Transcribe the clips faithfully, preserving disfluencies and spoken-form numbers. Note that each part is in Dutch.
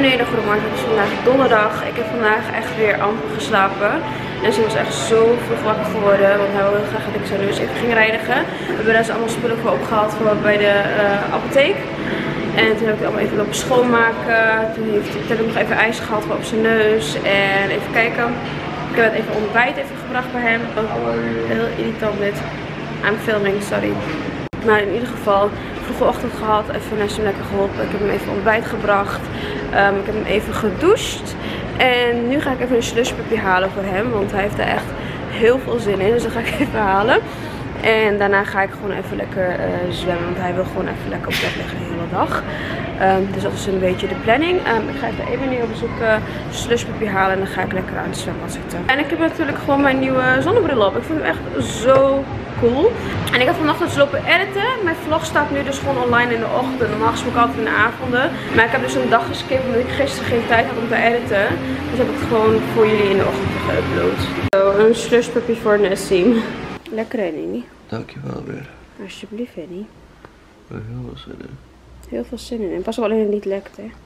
beneden, goedemorgen. Het is vandaag donderdag. Ik heb vandaag echt weer amper geslapen. En ze was echt zo vroeg wakker geworden, want hij wilde graag dat ik zijn neus even ging reinigen. We hebben daar dus allemaal spullen voor opgehaald voor bij de uh, apotheek. En toen heb ik het allemaal even lopen schoonmaken. Toen heeft hij heb ik nog even ijs gehad voor op zijn neus. En even kijken. Ik heb het even ontbijt even gebracht bij hem. Heel irritant dit. I'm filming, sorry. Maar in ieder geval, vroege ochtend gehad, even Nessim lekker geholpen. Ik heb hem even ontbijt gebracht. Um, ik heb hem even gedoucht. En nu ga ik even een slushpuppy halen voor hem, want hij heeft er echt heel veel zin in. Dus dat ga ik even halen. En daarna ga ik gewoon even lekker uh, zwemmen, want hij wil gewoon even lekker op bed liggen de hele dag. Um, dus dat is een beetje de planning. Um, ik ga even Emily opzoeken, slushpuppy halen en dan ga ik lekker aan het zwembad zitten. En ik heb natuurlijk gewoon mijn nieuwe zonnebril op. Ik vind hem echt zo cool. En ik heb vanochtend dus lopen editen. Mijn vlog staat nu dus gewoon online in de ochtend. Normaal gesproken altijd in de avonden. Maar ik heb dus een dag geskipt omdat ik gisteren geen tijd had om te editen. Dus heb ik het gewoon voor jullie in de ochtend geüpload. Zo, een slushpuppy voor Nessim. Lekker hè, Nini? Dankjewel weer. Alsjeblieft, Henny. Ik heb heel veel zin in. Heel veel zin in. En pas op alleen het niet lekt, hè.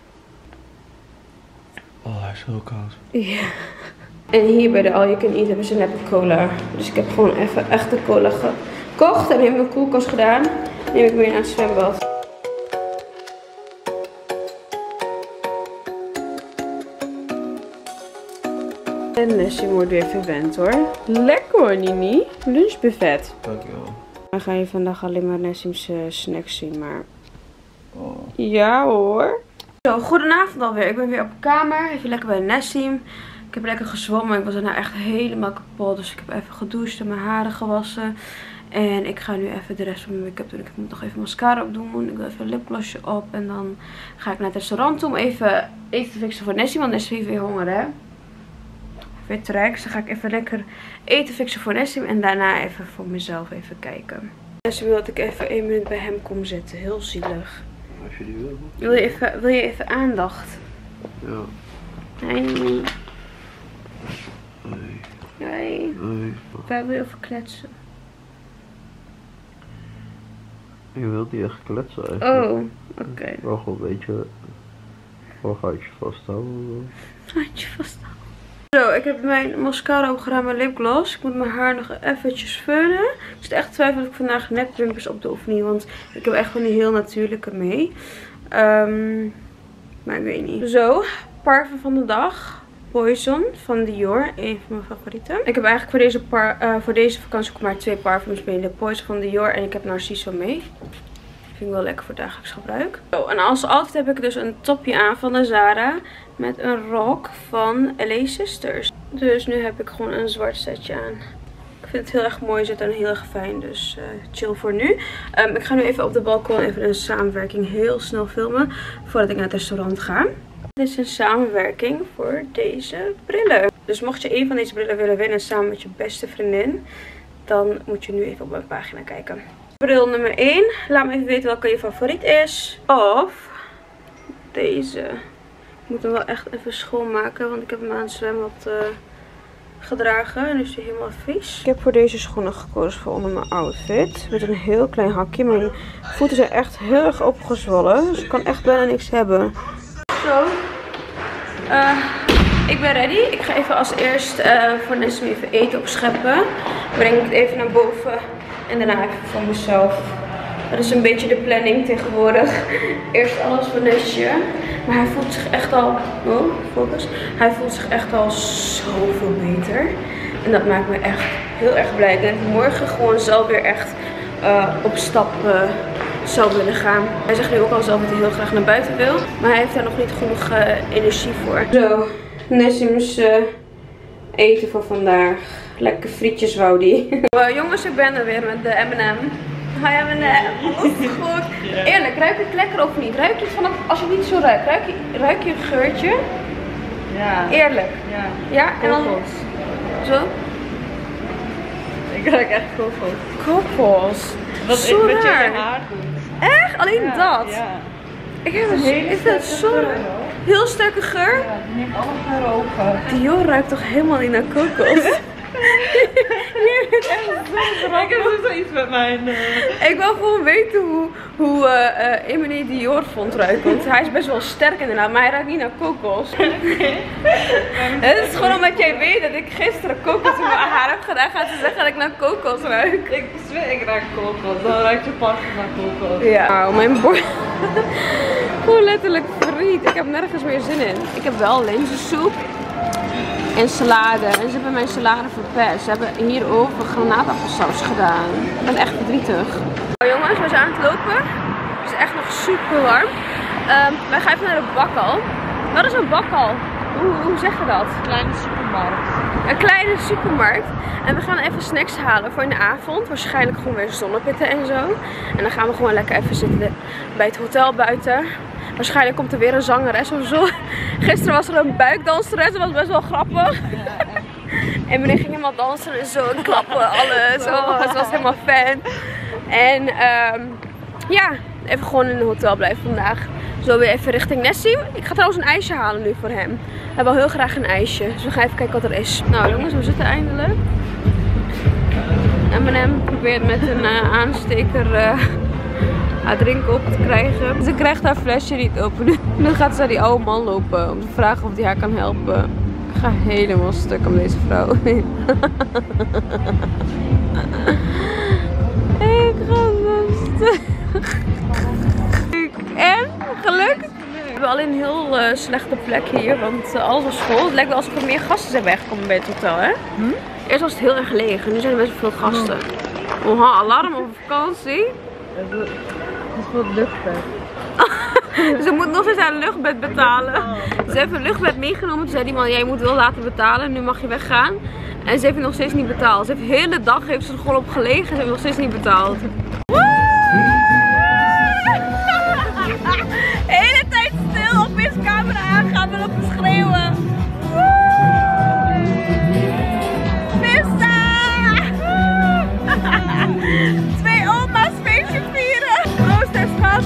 Oh, hij is zo koud. Ja. En hier bij de All You Can Eat hebben ze lekker cola. Dus ik heb gewoon even echte cola gekocht en in mijn koelkast gedaan. Neem ik mee naar het zwembad. En Nessim wordt weer verwend hoor. Lekker hoor, Nini. Lunchbuffet. Dankjewel. Dan ga je vandaag alleen maar Nessim's uh, snacks zien, maar... Oh. Ja hoor. Zo, goedenavond alweer. Ik ben weer op kamer. Even lekker bij Nessim. Ik heb lekker gezwommen. Ik was daarna echt helemaal kapot. Dus ik heb even gedoucht en mijn haren gewassen. En ik ga nu even de rest van mijn make-up doen. Ik moet nog even mascara op doen. Ik wil even een lipglossje op. En dan ga ik naar het restaurant toe om even eten te fixen voor Nessim. Want Nessim heeft weer honger, hè. Weer trek. Dus dan ga ik even lekker eten fixen voor Nessim. En daarna even voor mezelf even kijken. Nessim wil dat ik even één minuut bij hem kom zitten. Heel zielig. Als je die wil. Wil je even, wil je even aandacht? Ja. Nee, nee. Nee. Nee. Nee. Waar wil je over kletsen? Je wilt niet echt kletsen eigenlijk. Oh, oké. Okay. Wel gewoon een beetje... Gewoon handje vasthouden. Handje vasthouden. Zo, ik heb mijn mascara opgedaan, mijn lipgloss. Ik moet mijn haar nog eventjes vullen. Ik zit echt twijfel of ik vandaag nepwimpers op doe of niet. Want ik heb echt gewoon die heel natuurlijke mee. Um, maar ik weet niet. Zo, parfum van de dag. Poison van Dior. Een van mijn favorieten. Ik heb eigenlijk voor deze, par uh, voor deze vakantie ook maar twee parfums mee. De Poison van Dior en ik heb Narciso mee. Vind ik wel lekker voor dagelijks gebruik. Zo, en als outfit heb ik dus een topje aan van de Zara. Met een rok van L A Sisters. Dus nu heb ik gewoon een zwart setje aan. Ik vind het heel erg mooi zitten en heel erg fijn. Dus uh, chill voor nu. Um, ik ga nu even op de balkon even een samenwerking heel snel filmen. Voordat ik naar het restaurant ga. Dit is een samenwerking voor deze brillen. Dus mocht je een van deze brillen willen winnen samen met je beste vriendin. Dan moet je nu even op mijn pagina kijken. Bril nummer één. Laat me even weten welke je favoriet is. Of deze. Ik moet hem wel echt even schoonmaken. Want ik heb hem aan het zwembad uh, gedragen. En nu is hij helemaal vies. Ik heb voor deze schoenen gekozen voor onder mijn outfit. Met een heel klein hakje. Mijn voeten zijn echt heel erg opgezwollen. Dus ik kan echt bijna niks hebben. Zo. Uh, ik ben ready. Ik ga even als eerst uh, voor Nessim even eten opscheppen. Breng ik het even naar boven. En daarna even voor mezelf. Dat is een beetje de planning tegenwoordig. Eerst alles voor Nesje. Maar hij voelt zich echt al... Oh, focus. Hij voelt zich echt al zoveel beter. En dat maakt me echt heel erg blij. Ik denk dat ik morgen gewoon zelf weer echt uh, op stap uh, zou willen gaan. Hij zegt nu ook al zelf dat hij heel graag naar buiten wil. Maar hij heeft daar nog niet genoeg uh, energie voor. Zo, Nessim's uh, eten voor vandaag. Lekker frietjes wou die. Uh, jongens, ik ben er weer met de M en M. Hi M en M. Alles goed. Yeah. Eerlijk, ruik je het lekker of niet? Ruik je het vanaf, als je het niet zo ruikt, ruik je, ruik je het geurtje? Ja. Eerlijk? Ja. Ja, en dan zo? Ik ruik echt kokos. Kokos? Wat zo is met je raar. haar doet. Echt? Alleen Ja, dat? Ja. Ik heb het, is dat zo raar? Heel sterke geur? Ja, die neemt alle geur open. Dior ruikt toch helemaal niet naar kokos? Nee, vind het echt zo grappig. Ik heb zoiets met mijn... Uh... Ik wil gewoon weten hoe, hoe uh, uh, Emily Dior vond ruiken. Want hij is best wel sterk inderdaad, maar hij ruikt niet naar kokos. Nee. Het is gewoon omdat jij weet dat ik gisteren kokos in mijn haar heb gedaan. Gaat ze zeggen dat ik naar kokos ruik. Ik zweer, ik ruik kokos. Dan ruikt je parfum naar kokos. Ja, nou, mijn bord. Gewoon letterlijk friet. Ik heb nergens meer zin in. Ik heb wel linzensoep. En salade. En ze hebben mijn salade verpest. Ze hebben hierover granaatappelsaus gedaan. Ik ben echt verdrietig. Nou jongens, we zijn aan het lopen. Het is echt nog super warm. Um, wij gaan even naar de bakkal. Wat is een bakkal? Hoe, hoe zeg je dat? Een kleine supermarkt. Een kleine supermarkt. En we gaan even snacks halen voor in de avond. Waarschijnlijk gewoon weer zonnepitten en zo. En dan gaan we gewoon lekker even zitten bij het hotel buiten. Waarschijnlijk komt er weer een zangeres of zo. Gisteren was er een buikdanseres, dat was best wel grappig. En meneer ging helemaal dansen en zo en klappen, alles. Oh, ze was helemaal fan. En um, ja, even gewoon in het hotel blijven vandaag. Zo weer even richting Nessim. Ik ga trouwens een ijsje halen nu voor hem. We hebben heel graag een ijsje. Dus we gaan even kijken wat er is. Nou jongens, we zitten eindelijk. M en M probeert met een uh, aansteker... Uh, haar drinken op te krijgen. Ze krijgt haar flesje niet open. Nu gaat ze naar die oude man lopen om te vragen of hij haar kan helpen. Ik ga helemaal stuk om deze vrouw. Ik ga zo stuk. En geluk. We hebben alleen een heel uh, slechte plek hier, want uh, alles was vol. Het lijkt wel alsof er meer gasten zijn weggekomen bij het hotel, hè? Hm? Eerst was het heel erg leeg en nu zijn er best wel veel gasten. Oha, alarm op vakantie. Dat is voor het luchtbed. Ze moet nog eens haar luchtbed betalen. Ze heeft een luchtbed meegenomen. Toen zei die man, jij moet wel laten betalen. Nu mag je weggaan. En ze heeft het nog steeds niet betaald. Ze heeft de hele dag heeft ze er gewoon op gelegen. Ze heeft nog steeds niet betaald. De hele tijd stil. Opeens camera aangaan. We lopen schreeuwen. Pista! Twee oma's feestje vieren. Proost en schat.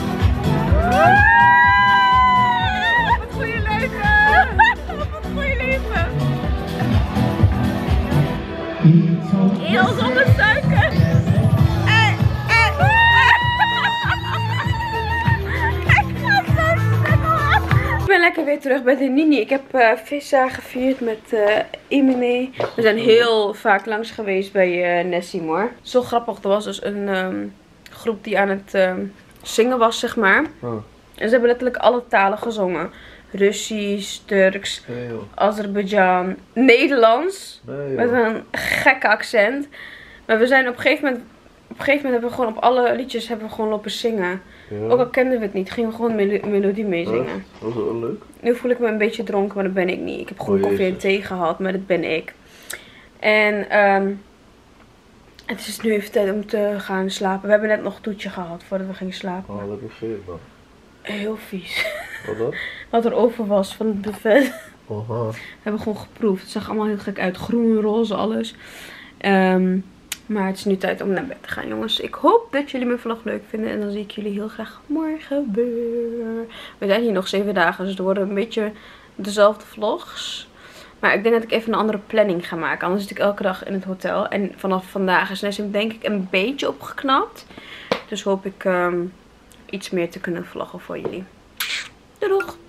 Op het goede leven! Op het goede leven! Heel zonder suiker! Eh, eh, ik ga zo stuk. Ik ben lekker weer terug bij de Nini. Ik heb uh, Vissa gevierd met uh, Emily. We zijn heel vaak langs geweest bij uh, Nessim hoor. Zo grappig, er was dus een um, groep die aan het... Um, zingen was, zeg maar. Oh. En ze hebben letterlijk alle talen gezongen. Russisch, Turks, nee, Azerbeidzjan, Nederlands. Nee, met een gekke accent. Maar we zijn op een gegeven moment, op een gegeven moment hebben we gewoon op alle liedjes hebben we gewoon lopen zingen. Ja. Ook al kenden we het niet, gingen we gewoon een melo melodie meezingen. Dat was wel leuk. Nu voel ik me een beetje dronken, maar dat ben ik niet. Ik heb gewoon oh, koffie en thee gehad, maar dat ben ik. En um, het is nu even tijd om te gaan slapen. We hebben net nog een toetje gehad voordat we gingen slapen. Oh, wat is het dan? Heel vies. Wat dan? Wat er over was van het buffet. Oha. We hebben gewoon geproefd. Het zag allemaal heel gek uit. Groen, roze, alles. Um, maar het is nu tijd om naar bed te gaan, jongens. Ik hoop dat jullie mijn vlog leuk vinden. En dan zie ik jullie heel graag morgen weer. We zijn hier nog zeven dagen. Dus het worden een beetje dezelfde vlogs. Maar ik denk dat ik even een andere planning ga maken. Anders zit ik elke dag in het hotel. En vanaf vandaag is Nessim denk ik een beetje opgeknapt. Dus hoop ik um, iets meer te kunnen vloggen voor jullie. Doei doeg!